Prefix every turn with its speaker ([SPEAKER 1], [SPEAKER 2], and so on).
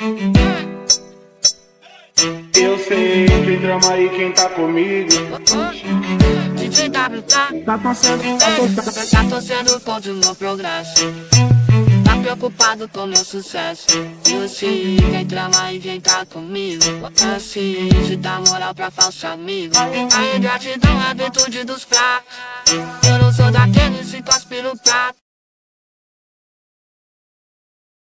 [SPEAKER 1] Eu sei quem trama aí, quem tá comigo.
[SPEAKER 2] DJ WK tá torcendo contra o meu progresso. Tá preocupado com meu sucesso. Eu sei quem trama e quem tá comigo. Assim, de dar moral pra falso amigo. A ingratidão é a virtude dos fracos. Eu não sou daqueles que cospe no prato.